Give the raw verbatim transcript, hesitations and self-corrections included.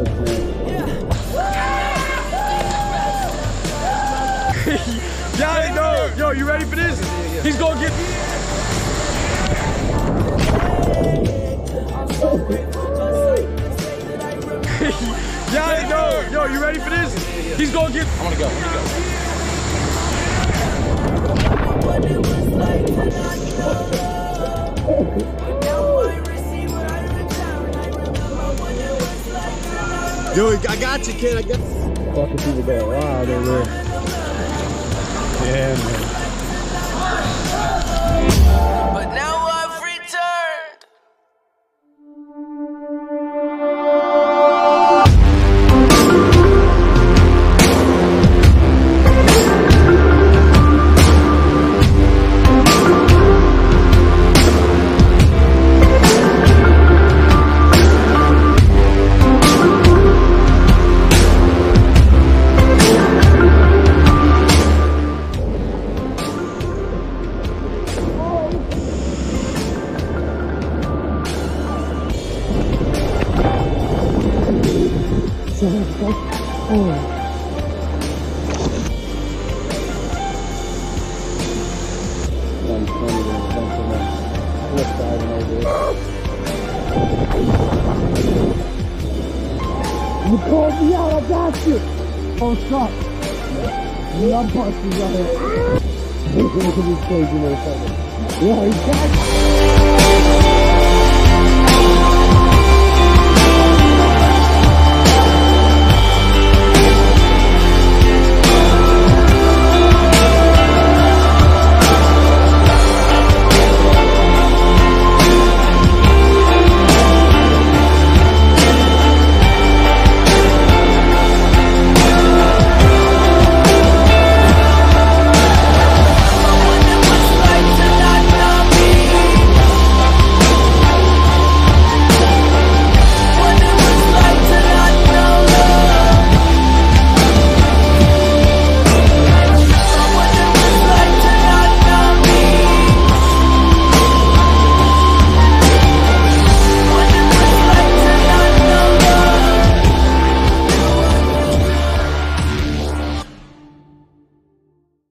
Y'all know, yo, you ready for this? He's gonna get. Y'all know, yo, you ready for this? He's gonna get. I wanna go. I wanna go. Yo, I got you, kid. I got you. Fucking people go wild over there. Yeah, man. But now I've returned. You called me out, I got you! Oh, stop! Yeah, I'm busting your head. Look at this crazy motherfucker. Yeah, he got you!